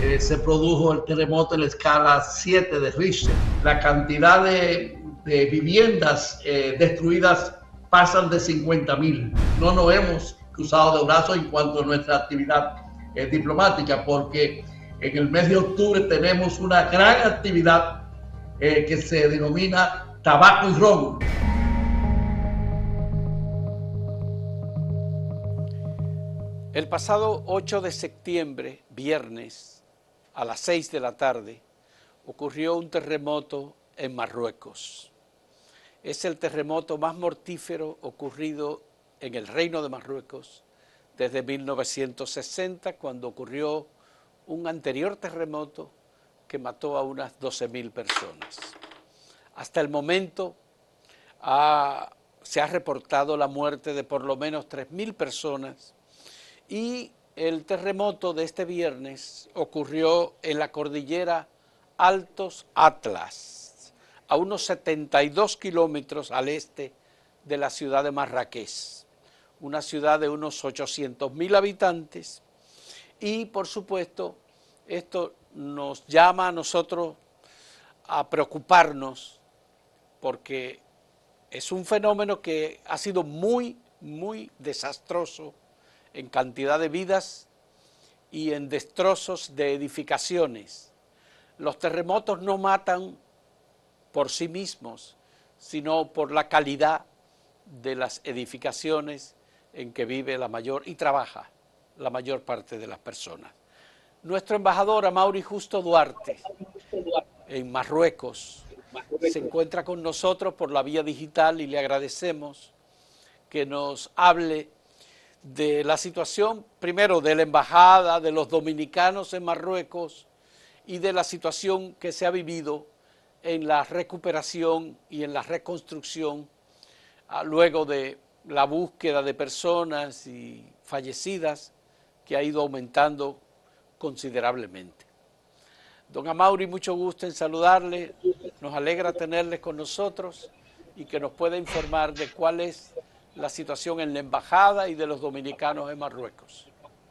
se produjo el terremoto en la escala 7 de Richter. La cantidad de viviendas destruidas pasan de 50.000. No nos hemos cruzado de brazos en cuanto a nuestra actividad diplomática, porque en el mes de octubre tenemos una gran actividad que se denomina tabaco y ron. El pasado 8 de septiembre, viernes, a las 6 de la tarde, ocurrió un terremoto en Marruecos. Es el terremoto más mortífero ocurrido en el Reino de Marruecos desde 1960, cuando ocurrió un anterior terremoto que mató a unas 12.000 personas. Hasta el momento se ha reportado la muerte de por lo menos 3.000 personas, y el terremoto de este viernes ocurrió en la cordillera Altos Atlas, a unos 72 kilómetros al este de la ciudad de Marrakech, una ciudad de unos 800.000 habitantes, y por supuesto esto nos llama a nosotros a preocuparnos, porque es un fenómeno que ha sido muy desastroso en cantidad de vidas y en destrozos de edificaciones. Los terremotos no matan por sí mismos, sino por la calidad de las edificaciones en que vive la mayor y trabaja la mayor parte de las personas. Nuestro embajador Amaury Justo Duarte, en Marruecos, se encuentra con nosotros por la vía digital y le agradecemos que nos hable de la situación, primero de la embajada, de los dominicanos en Marruecos y de la situación que se ha vivido en la recuperación y en la reconstrucción luego de la búsqueda de personas y fallecidas, que ha ido aumentando considerablemente. Don Amaury, mucho gusto en saludarle, nos alegra tenerle con nosotros y que nos pueda informar de cuál es la situación en la embajada y de los dominicanos en Marruecos.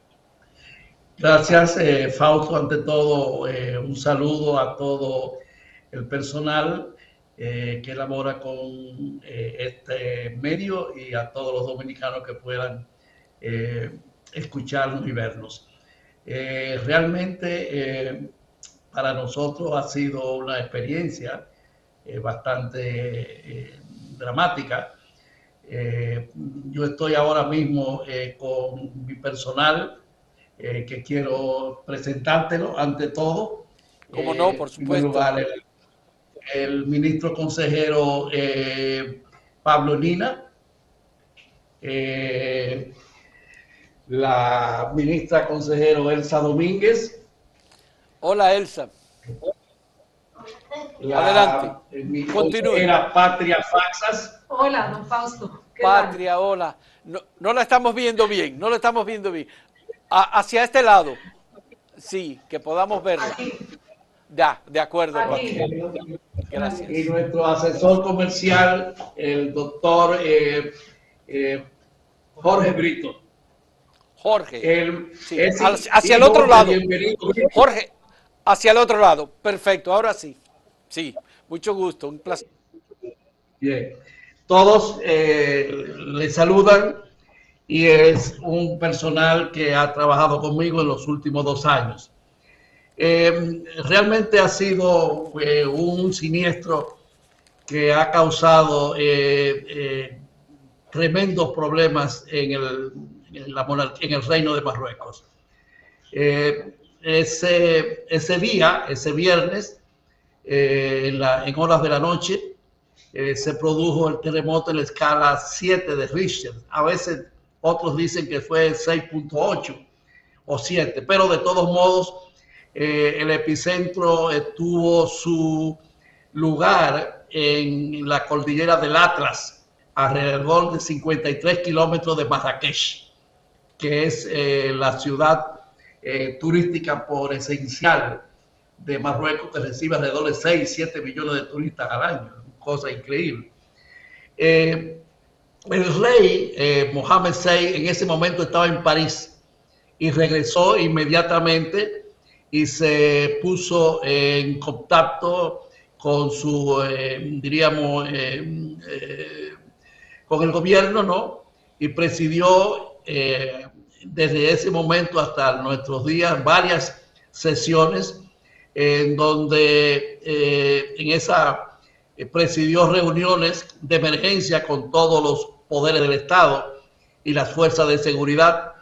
Gracias, Fausto. Ante todo, un saludo a todo el personal que labora con este medio y a todos los dominicanos que puedan escucharnos y vernos. Realmente para nosotros ha sido una experiencia bastante dramática. Yo estoy ahora mismo con mi personal, que quiero presentártelo ante todo. ¿Cómo no? Por supuesto. En primer lugar, el ministro consejero Pablo Nina, la ministra consejero Elsa Domínguez. Hola, Elsa. Adelante, continúe. Era Patria Faxas. Hola, don Fausto. Patria, hola. No la estamos viendo bien, no la estamos viendo bien. Hacia este lado. Sí, que podamos verla. Aquí. Ya, de acuerdo. Aquí. Gracias. Y nuestro asesor comercial, el doctor Jorge Brito. Jorge. Sí. Sí, hacia el otro lado. Bienvenido. Jorge, hacia el otro lado. Perfecto, ahora sí. Sí, mucho gusto, un placer. Bien. Todos le saludan, y es un personal que ha trabajado conmigo en los últimos 2 años. Realmente ha sido un siniestro que ha causado tremendos problemas en el Reino de Marruecos. Ese día, ese viernes, en horas de la noche, se produjo el terremoto en la escala 7 de Richter. A veces otros dicen que fue 6.8 o 7, pero de todos modos el epicentro tuvo su lugar en la cordillera del Atlas, alrededor de 53 kilómetros de Marrakech, que es la ciudad turística por esencial de Marruecos, que recibe alrededor de 6-7 millones de turistas al año, cosa increíble. El rey Mohammed VI en ese momento estaba en París y regresó inmediatamente y se puso en contacto con su, diríamos, con el gobierno, ¿no? Y presidió desde ese momento hasta nuestros días varias sesiones en donde en esa presidió reuniones de emergencia con todos los poderes del Estado y las fuerzas de seguridad.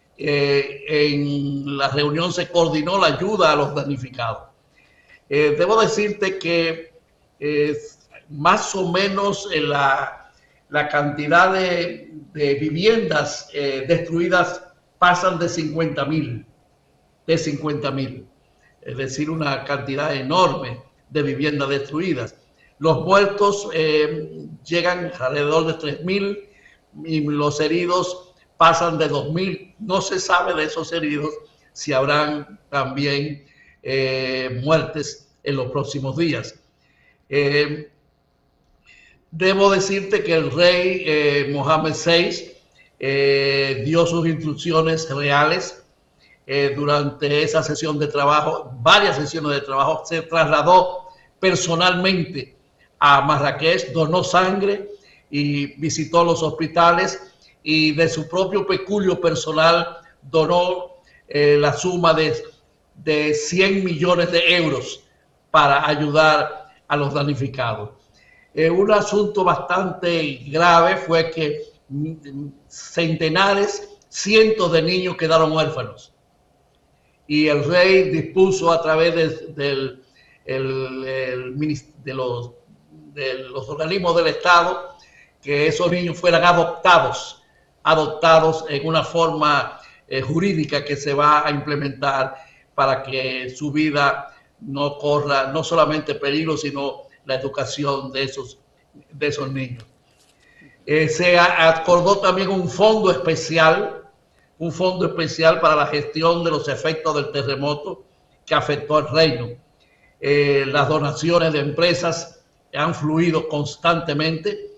En la reunión se coordinó la ayuda a los damnificados. Debo decirte que más o menos la cantidad de viviendas destruidas pasan de 50.000, es decir, una cantidad enorme de viviendas destruidas. Los muertos llegan alrededor de 3.000 y los heridos pasan de 2.000. No se sabe de esos heridos si habrán también muertes en los próximos días. Debo decirte que el rey Mohammed VI dio sus instrucciones reales durante esa sesión de trabajo, varias sesiones de trabajo. Se trasladó personalmente a Marrakech, donó sangre y visitó los hospitales, y de su propio peculio personal donó la suma de 100 millones de euros para ayudar a los damnificados. Un asunto bastante grave fue que centenares, cientos de niños quedaron huérfanos, y el rey dispuso a través de los organismos del Estado que esos niños fueran adoptados en una forma jurídica que se va a implementar para que su vida no corra no solamente peligro, sino la educación de esos niños. Se acordó también un fondo especial para la gestión de los efectos del terremoto que afectó al reino. Las donaciones de empresas han fluido constantemente.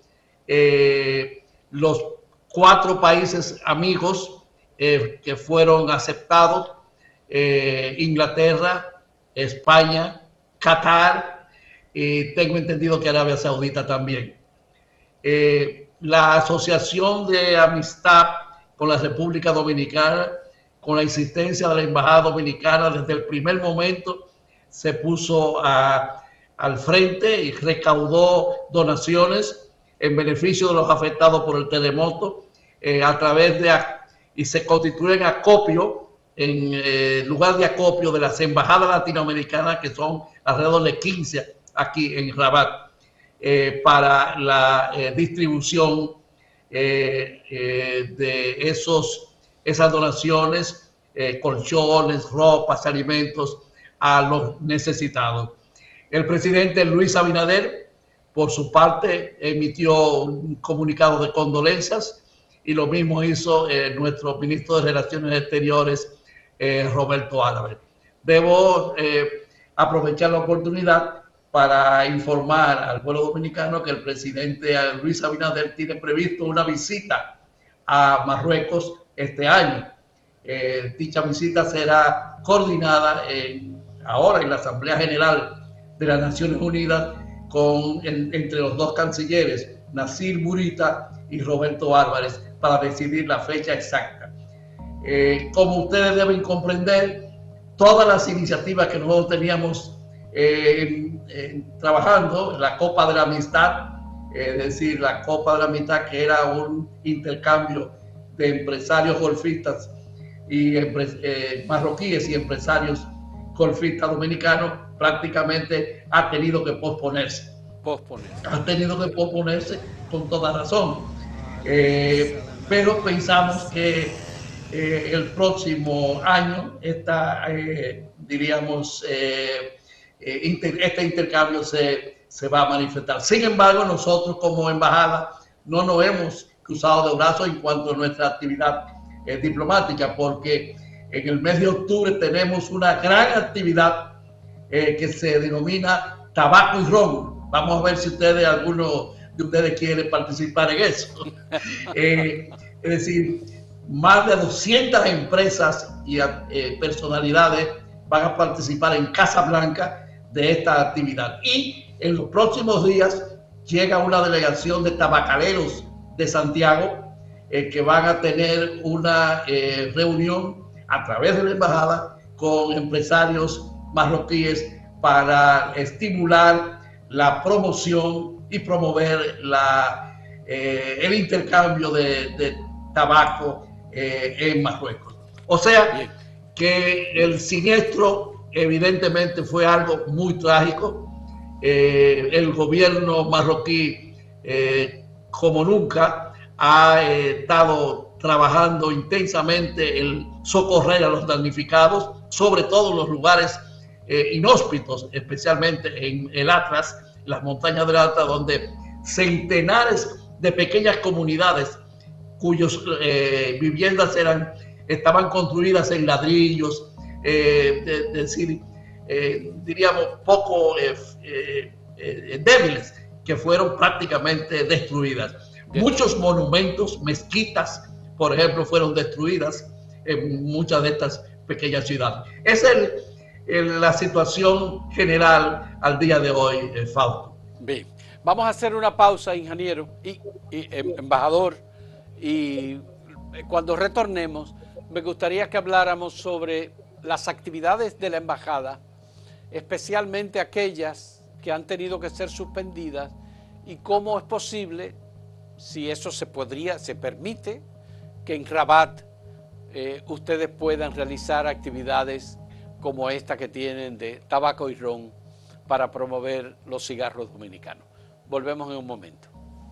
Los 4 países amigos que fueron aceptados, Inglaterra, España, Qatar, y tengo entendido que Arabia Saudita también. La Asociación de Amistad con la República Dominicana, con la insistencia de la Embajada Dominicana, desde el primer momento se puso al frente y recaudó donaciones en beneficio de los afectados por el terremoto, y se constituyen acopio, en lugar de acopio de las embajadas latinoamericanas, que son alrededor de 15 aquí en Rabat, para la distribución de esas donaciones, colchones, ropas, alimentos a los necesitados. El presidente Luis Abinader, por su parte, emitió un comunicado de condolencias, y lo mismo hizo nuestro ministro de Relaciones Exteriores, Roberto Álvarez. Debo aprovechar la oportunidad para informar al pueblo dominicano que el presidente Luis Abinader tiene previsto una visita a Marruecos este año. Dicha visita será coordinada ahora en la Asamblea General de las Naciones Unidas entre los 2 cancilleres, Nasir Bourita y Roberto Álvarez, para decidir la fecha exacta. Como ustedes deben comprender, todas las iniciativas que nosotros teníamos trabajando, la Copa de la Amistad, es decir, la Copa de la Amistad, que era un intercambio de empresarios golfistas y marroquíes y empresarios golfistas dominicanos, prácticamente ha tenido que posponerse. Ha tenido que posponerse con toda razón. Pero pensamos que el próximo año diríamos, este intercambio se va a manifestar. Sin embargo, nosotros como embajada no nos hemos cruzado de brazos en cuanto a nuestra actividad diplomática, porque en el mes de octubre tenemos una gran actividad que se denomina Tabaco y Ron. Vamos a ver si alguno de ustedes quiere participar en eso. Es decir, más de 200 empresas y personalidades van a participar en Casablanca de esta actividad. Y en los próximos días llega una delegación de tabacaleros de Santiago que van a tener una reunión a través de la embajada con empresarios marroquíes para estimular la promoción y promover el intercambio de tabaco en Marruecos. O sea que el siniestro evidentemente fue algo muy trágico. El gobierno marroquí, como nunca, ha estado trabajando intensamente en socorrer a los damnificados, sobre todo en los lugares inhóspitos, especialmente en el Atlas, las montañas del Atlas, donde centenares de pequeñas comunidades cuyas viviendas estaban construidas en ladrillos, diríamos poco débiles, que fueron prácticamente destruidas. Muchos monumentos, mezquitas, por ejemplo, fueron destruidas en muchas de estas pequeñas ciudades. Esa es la situación general al día de hoy, Fausto. Bien, vamos a hacer una pausa, ingeniero y embajador, y cuando retornemos me gustaría que habláramos sobre las actividades de la embajada, especialmente aquellas que han tenido que ser suspendidas, y cómo es posible, si eso se permite, que en Rabat ustedes puedan realizar actividades como esta que tienen de tabaco y ron para promover los cigarros dominicanos. Volvemos en un momento.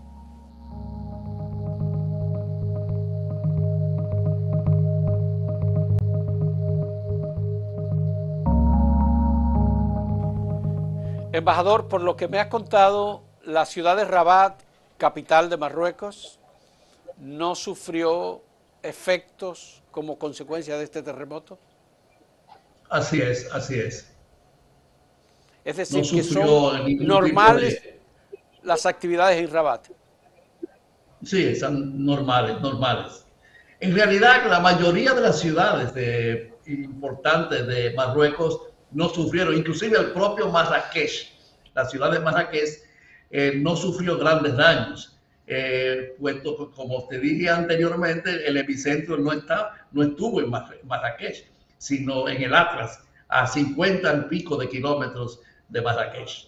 Embajador, por lo que me has contado, la ciudad de Rabat, capital de Marruecos, no sufrió efectos como consecuencia de este terremoto. Así es, así es. Es decir, no que son normales las actividades en Rabat. Sí, son normales. En realidad, la mayoría de las ciudades importantes de Marruecos no sufrieron, inclusive el propio Marrakech, la ciudad de Marrakech, no sufrió grandes daños, puesto que, como te dije anteriormente, el epicentro no estuvo en Marrakech, sino en el Atlas, a 50 y pico de kilómetros de Marrakech.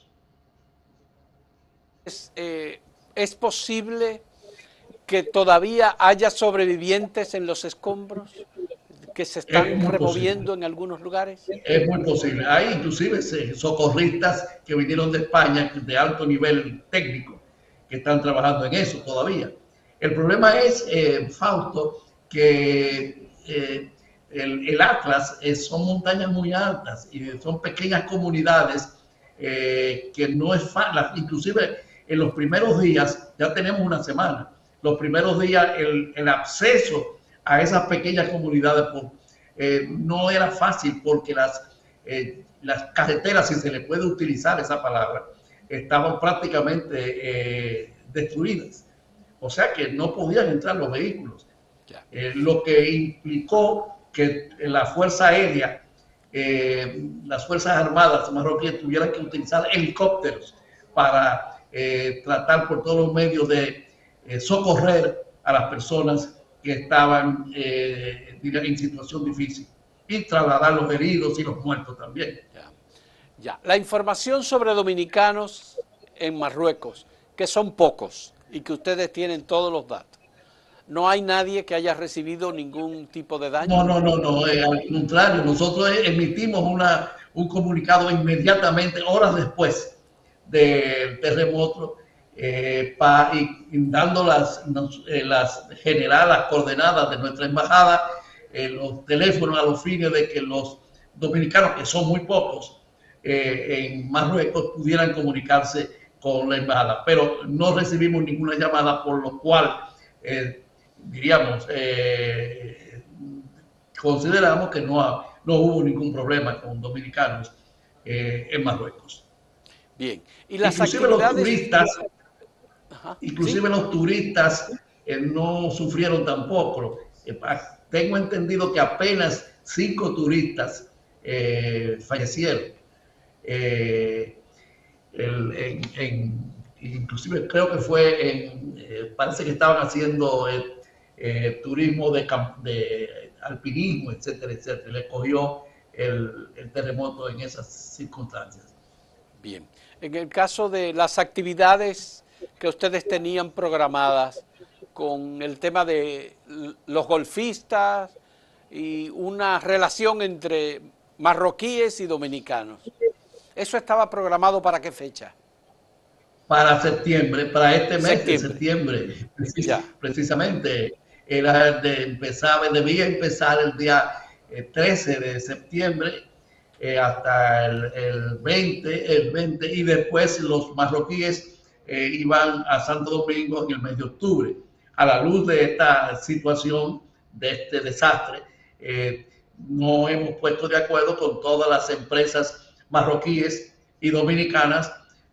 ¿Es posible que todavía haya sobrevivientes en los escombros que se están removiendo en algunos lugares? Es muy posible. Hay inclusive socorristas que vinieron de España de alto nivel técnico que están trabajando en eso todavía. El problema es, Fausto, que el Atlas son montañas muy altas y son pequeñas comunidades que no es fácil. Inclusive en los primeros días, ya tenemos una semana, los primeros días el acceso a esas pequeñas comunidades no era fácil porque las carreteras, si se le puede utilizar esa palabra, estaban prácticamente destruidas. O sea que no podían entrar los vehículos. Lo que implicó que la Fuerza Aérea, las Fuerzas Armadas marroquíes tuvieran que utilizar helicópteros para tratar por todos los medios de socorrer a las personas que estaban en situación difícil y trasladar los heridos y los muertos también. Ya. La información sobre dominicanos en Marruecos, que son pocos y que ustedes tienen todos los datos, ¿no hay nadie que haya recibido ningún tipo de daño? No, al contrario, nosotros emitimos un comunicado inmediatamente, horas después del terremoto, dando las coordenadas de nuestra embajada, los teléfonos a los fines de que los dominicanos, que son muy pocos en Marruecos, pudieran comunicarse con la embajada. Pero no recibimos ninguna llamada, por lo cual, consideramos que no hubo ningún problema con dominicanos en Marruecos. Bien. ¿Y las actividades? Inclusive los turistas no sufrieron tampoco. Tengo entendido que apenas 5 turistas fallecieron. Inclusive creo que parece que estaban haciendo turismo de alpinismo, etcétera, etcétera. Le cogió el terremoto en esas circunstancias. Bien. En el caso de las actividades que ustedes tenían programadas con el tema de los golfistas y una relación entre marroquíes y dominicanos, ¿eso estaba programado para qué fecha? Para septiembre, para este mes de Septiembre. septiembre, Ya. precisamente. Debía empezar el día 13 de septiembre hasta el 20, y después los marroquíes iban a Santo Domingo en el mes de octubre. A la luz de esta situación, de este desastre, no hemos puesto de acuerdo con todas las empresas marroquíes y dominicanas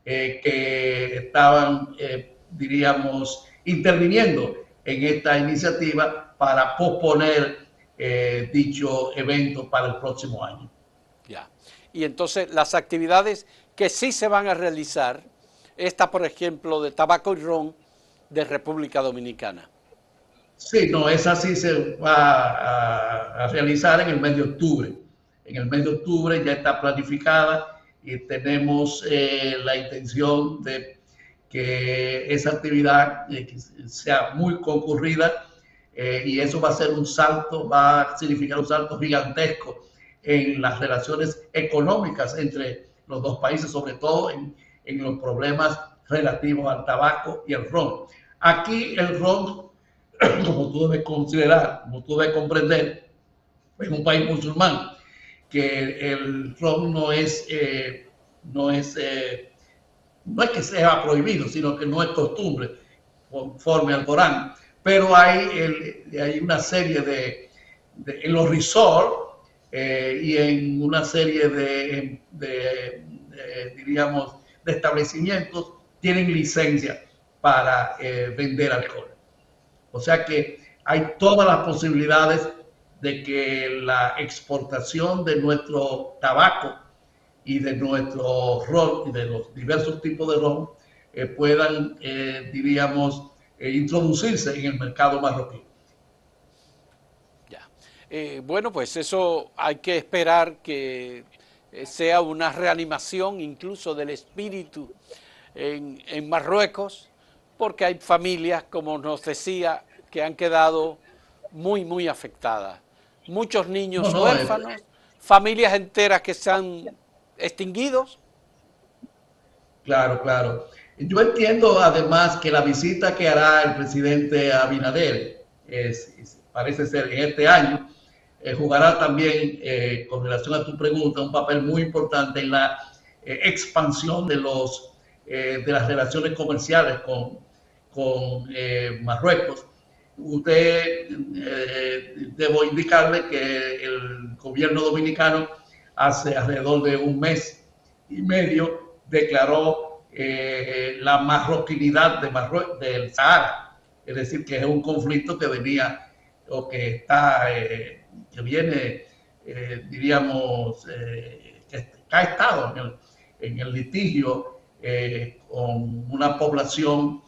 que estaban, diríamos, interviniendo en esta iniciativa para posponer dicho evento para el próximo año. Ya. Y entonces las actividades que sí se van a realizar, esta por ejemplo de tabaco y ron de República Dominicana. Sí, no, esa sí se va a realizar en el mes de octubre. En el mes de octubre ya está planificada y tenemos la intención de que esa actividad sea muy concurrida, y eso va a ser un salto, va a significar un salto gigantesco en las relaciones económicas entre los dos países, sobre todo en los problemas relativos al tabaco y al ron. Aquí el ron, como tú debes considerar, como tú debes comprender, en un país musulmán, que el ron no es que sea prohibido, sino que no es costumbre conforme al Corán. Pero hay una serie en los resorts y en una serie diríamos, de establecimientos tienen licencia para vender alcohol. O sea que hay todas las posibilidades de que la exportación de nuestro tabaco y de nuestro ron y de los diversos tipos de ron puedan, diríamos, introducirse en el mercado marroquí. Ya. Bueno, pues eso hay que esperar que sea una reanimación incluso del espíritu en Marruecos, porque hay familias, como nos decía, que han quedado muy, muy afectadas. Muchos niños huérfanos, familias enteras que se han extinguido. Claro, claro. Yo entiendo además que la visita que hará el presidente Abinader, parece ser en este año, jugará también, con relación a tu pregunta, un papel muy importante en la expansión de las relaciones comerciales con Marruecos. Debo indicarle que el gobierno dominicano hace alrededor de un mes y medio declaró la marroquinidad del Sahara, es decir, que es un conflicto que venía o que viene, diríamos, que ha estado en el litigio con una población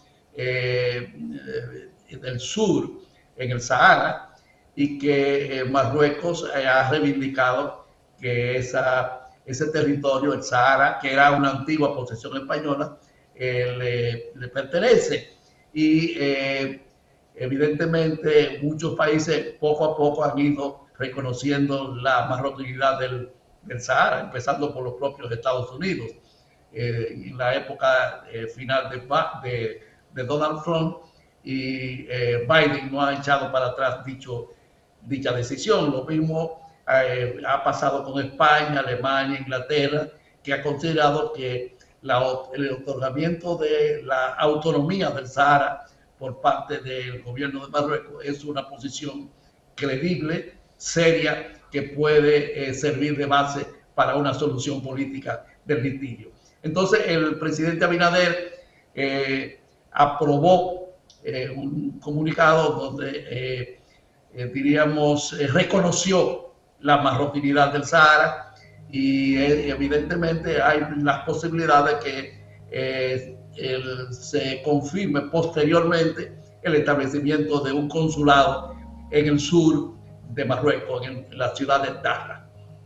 del sur en el Sahara, y que Marruecos ha reivindicado que ese territorio, el Sahara, que era una antigua posesión española, le pertenece. Y evidentemente muchos países poco a poco han ido reconociendo la marroquinidad del Sahara, empezando por los propios Estados Unidos. En la época final de Donald Trump, y Biden no ha echado para atrás dicha decisión. Lo mismo ha pasado con España, Alemania, Inglaterra, que ha considerado que el otorgamiento de la autonomía del Sahara por parte del gobierno de Marruecos es una posición creíble, seria, que puede servir de base para una solución política del litigio. Entonces, el presidente Abinader aprobó un comunicado donde, diríamos, reconoció la marroquinidad del Sahara y evidentemente hay las posibilidades de que se confirme posteriormente el establecimiento de un consulado en el sur de Marruecos, en la ciudad de Dakhla.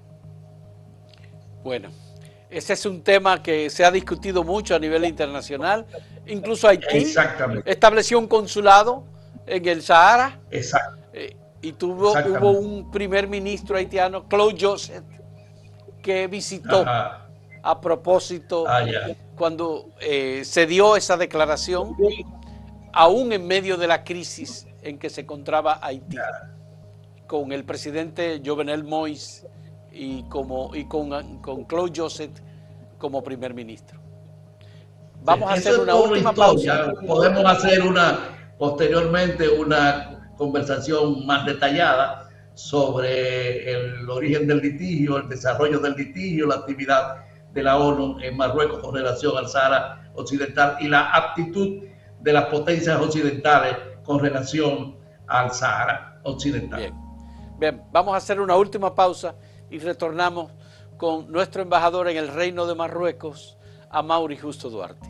Bueno, ese es un tema que se ha discutido mucho a nivel internacional. Incluso Haití estableció un consulado en el Sahara. Exacto. Y hubo un primer ministro haitiano, Claude Joseph, que visitó a propósito cuando se dio esa declaración, aún en medio de la crisis en que se encontraba Haití, con el presidente Jovenel Moïse y con Claude Joseph como primer ministro. Vamos a hacer una última pausa. Podemos hacer posteriormente una conversación más detallada sobre el origen del litigio, el desarrollo del litigio, la actividad de la ONU en Marruecos con relación al Sahara Occidental y la actitud de las potencias occidentales con relación al Sahara Occidental. Bien, vamos a hacer una última pausa y retornamos con nuestro embajador en el Reino de Marruecos, Amaury Justo Duarte.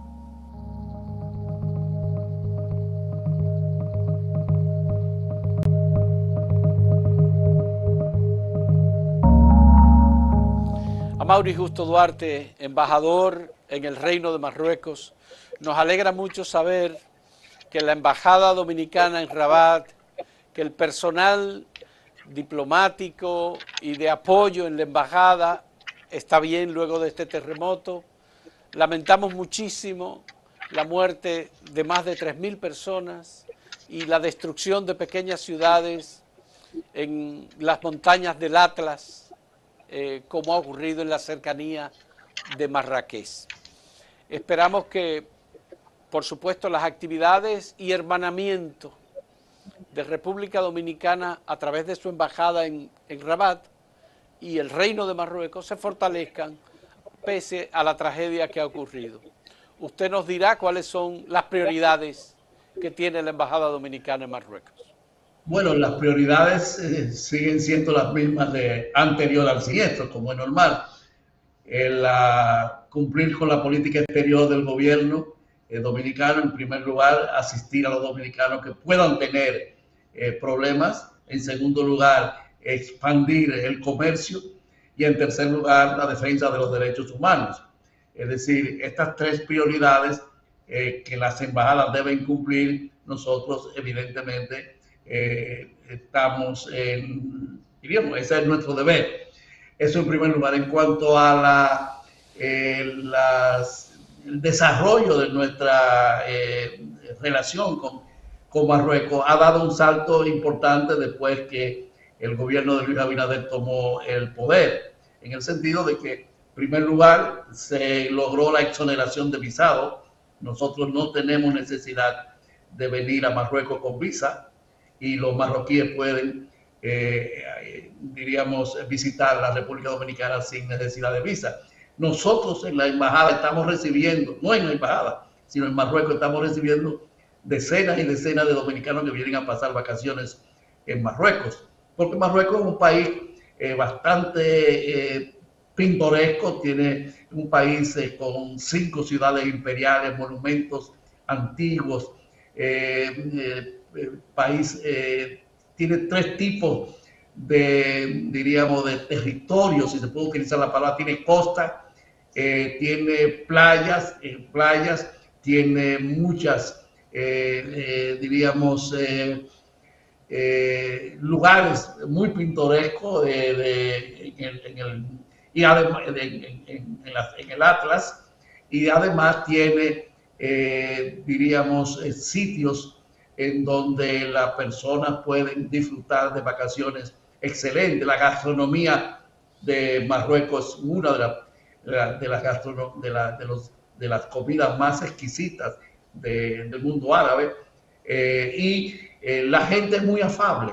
Amaury Justo Duarte, embajador en el Reino de Marruecos, nos alegra mucho saber que la embajada dominicana en Rabat, que el personal diplomático y de apoyo en la embajada está bien luego de este terremoto. Lamentamos muchísimo la muerte de más de 3.000 personas y la destrucción de pequeñas ciudades en las montañas del Atlas, como ha ocurrido en la cercanía de Marrakech. Esperamos que, por supuesto, las actividades y hermanamiento de República Dominicana a través de su embajada en Rabat y el Reino de Marruecos se fortalezcan pese a la tragedia que ha ocurrido. Usted nos dirá cuáles son las prioridades que tiene la embajada dominicana en Marruecos. Bueno, las prioridades siguen siendo las mismas de anterior al siniestro, como es normal. Cumplir con la política exterior del gobierno dominicano, en primer lugar, asistir a los dominicanos que puedan tener problemas. En segundo lugar, expandir el comercio. Y en tercer lugar, la defensa de los derechos humanos. Es decir, estas tres prioridades que las embajadas deben cumplir, nosotros evidentemente estamos diríamos, ese es nuestro deber. Eso en primer lugar. En cuanto a el desarrollo de nuestra relación con Marruecos, ha dado un salto importante después que el gobierno de Luis Abinader tomó el poder, en el sentido de que, en primer lugar, se logró la exoneración de visado. Nosotros no tenemos necesidad de venir a Marruecos con visa y los marroquíes pueden, diríamos, visitar la República Dominicana sin necesidad de visa. Nosotros en la embajada estamos recibiendo, no en la embajada, sino en Marruecos estamos recibiendo decenas y decenas de dominicanos que vienen a pasar vacaciones en Marruecos, porque Marruecos es un país bastante pintoresco, tiene un país con 5 ciudades imperiales, monumentos antiguos, país tiene 3 tipos diríamos, de territorios, si se puede utilizar la palabra. Tiene costa, tiene playas, tiene muchas, diríamos, lugares muy pintorescos en el Atlas, y además tiene, diríamos, sitios en donde las personas pueden disfrutar de vacaciones excelentes. La gastronomía de Marruecos es una de las comidas más exquisitas del mundo árabe, y la gente es muy afable,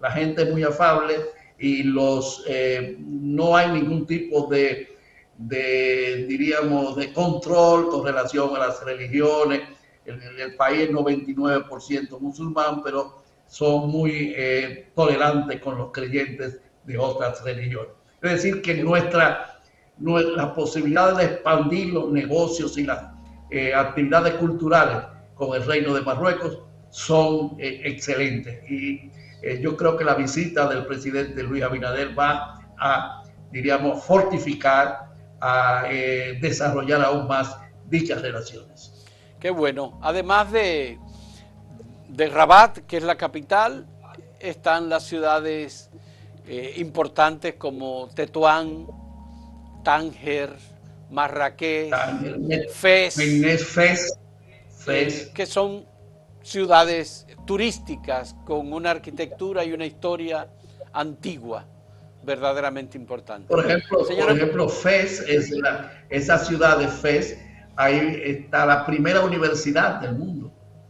y no hay ningún tipo diríamos, de control con relación a las religiones. El país es 99% musulmán, pero son muy tolerantes con los creyentes de otras religiones. Es decir, que nuestras posibilidades de expandir los negocios y las actividades culturales con el Reino de Marruecos son excelentes. Y yo creo que la visita del presidente Luis Abinader va a, diríamos, fortificar, a desarrollar aún más dichas relaciones. Qué bueno. Además de Rabat, que es la capital, están las ciudades importantes como Tetuán, Tánger, Marrakech, Fez, que son ciudades turísticas con una arquitectura y una historia antigua verdaderamente importante. Por ejemplo, Fez, esa ciudad de Fez, ahí está la primera universidad del mundo.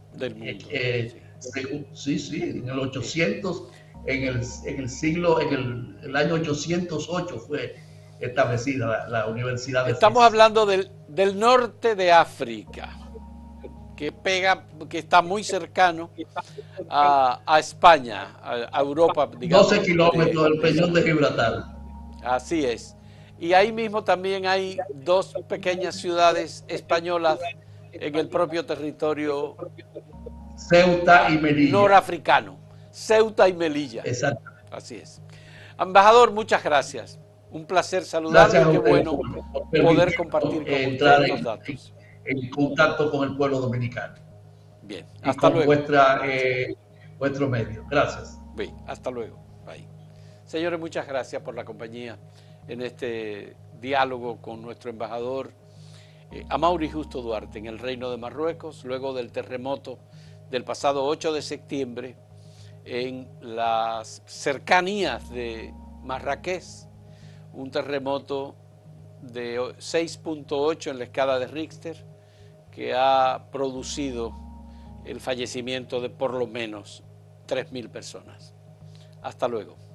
Sí, sí, en el 800, en el año 808 fue establecida la Universidad de Estamos Fez. hablando del norte de África, que está muy cercano a España, a Europa, digamos. 12 kilómetros del Peñón de Gibraltar. Así es. Y ahí mismo también hay dos pequeñas ciudades españolas en el propio territorio Ceuta y Melilla. Norafricano. Ceuta y Melilla. Exacto. Así es. Embajador, muchas gracias. Un placer saludarle y qué bueno poder compartir con usted estos datos. En contacto con el pueblo dominicano. Bien, hasta luego. Vuestro medio. Gracias. Bien, hasta luego. Bye. Señores, muchas gracias por la compañía en este diálogo con nuestro embajador Amaury Justo Duarte en el Reino de Marruecos, luego del terremoto del pasado 8 de septiembre en las cercanías de Marrakech, un terremoto de 6.8 en la escala de Richter que ha producido el fallecimiento de por lo menos 3.000 personas. Hasta luego.